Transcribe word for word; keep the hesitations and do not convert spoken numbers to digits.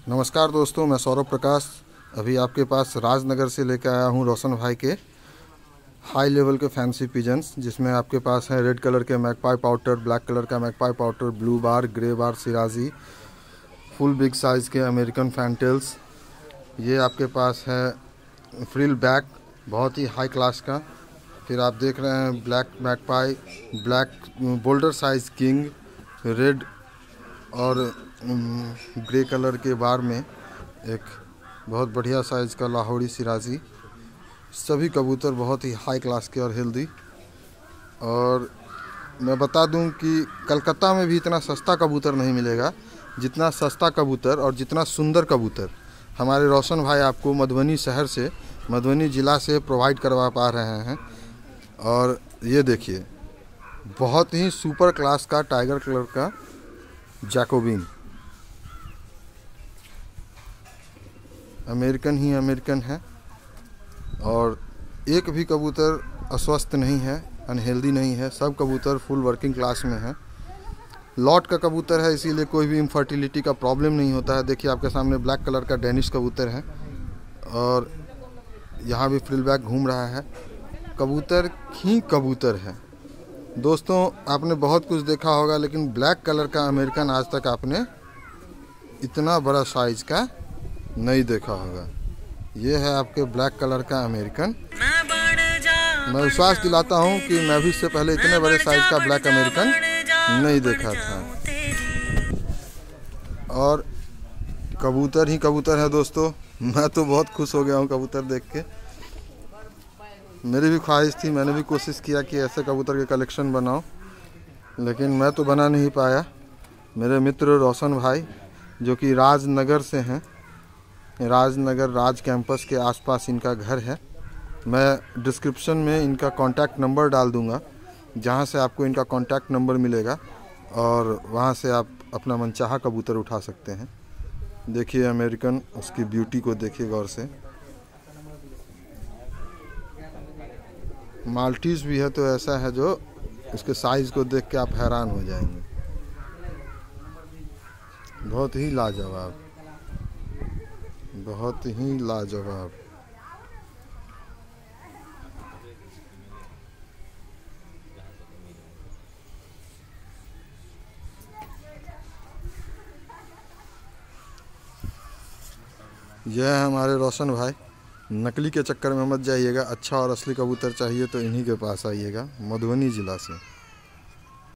नमस्कार दोस्तों, मैं सौरभ प्रकाश अभी आपके पास राजनगर से लेकर आया हूं रोशन भाई के हाई लेवल के फैंसी पिजन्स, जिसमें आपके पास है रेड कलर के मैकपाई पाउटर, ब्लैक कलर का magpie pouter, blue bar, grey bar, Siraji, full big size के अमेरिकन फैंटेल्स। ये आपके पास है फ्रिल बैक, बहुत ही हाई क्लास का। फिर आप देख रहे हैं black magpie, black boulder size king, red और ग्रे कलर के बार में एक बहुत बढ़िया साइज़ का लाहौरी सिराजी। सभी कबूतर बहुत ही हाई क्लास के और हेल्दी। और मैं बता दूं कि कलकत्ता में भी इतना सस्ता कबूतर नहीं मिलेगा जितना सस्ता कबूतर और जितना सुंदर कबूतर हमारे रोशन भाई आपको मधुबनी शहर से, मधुबनी ज़िला से प्रोवाइड करवा पा रहे हैं। और ये देखिए, बहुत ही सुपर क्लास का टाइगर कलर का जैकोबिन, अमेरिकन ही अमेरिकन है। और एक भी कबूतर अस्वस्थ नहीं है, अनहेल्दी नहीं है। सब कबूतर फुल वर्किंग क्लास में है। लॉट का कबूतर है, इसीलिए कोई भी इनफर्टिलिटी का प्रॉब्लम नहीं होता है। देखिए आपके सामने ब्लैक कलर का डेनिश कबूतर है और यहाँ भी फ्रिल बैक घूम रहा है। कबूतर ही कबूतर है दोस्तों। आपने बहुत कुछ देखा होगा, लेकिन ब्लैक कलर का अमेरिकन आज तक आपने इतना बड़ा साइज का नहीं देखा होगा। ये है आपके ब्लैक कलर का अमेरिकन। मैं विश्वास दिलाता हूँ कि मैं भी इससे पहले इतने बड़े साइज का ब्लैक अमेरिकन नहीं देखा था। और कबूतर ही कबूतर है दोस्तों। मैं तो बहुत खुश हो गया हूँ कबूतर देख के। मेरी भी ख्वाहिश थी, मैंने भी कोशिश किया कि ऐसे कबूतर के कलेक्शन बनाऊं, लेकिन मैं तो बना नहीं पाया। मेरे मित्र रोशन भाई, जो कि राजनगर से हैं, राजनगर राज कैंपस के आसपास इनका घर है। मैं डिस्क्रिप्शन में इनका कांटेक्ट नंबर डाल दूंगा, जहां से आपको इनका कांटेक्ट नंबर मिलेगा और वहां से आप अपना मनचाहा कबूतर उठा सकते हैं। देखिए अमेरिकन, उसकी ब्यूटी को देखिए गौर से। माल्टीज भी है तो ऐसा है जो उसके साइज़ को देख के आप हैरान हो जाएंगे। बहुत ही लाजवाब, बहुत ही लाजवाब। यह है हमारे रोशन भाई। नकली के चक्कर में मत जाइएगा। अच्छा और असली कबूतर चाहिए तो इन्हीं के पास आइएगा, मधुबनी ज़िला से।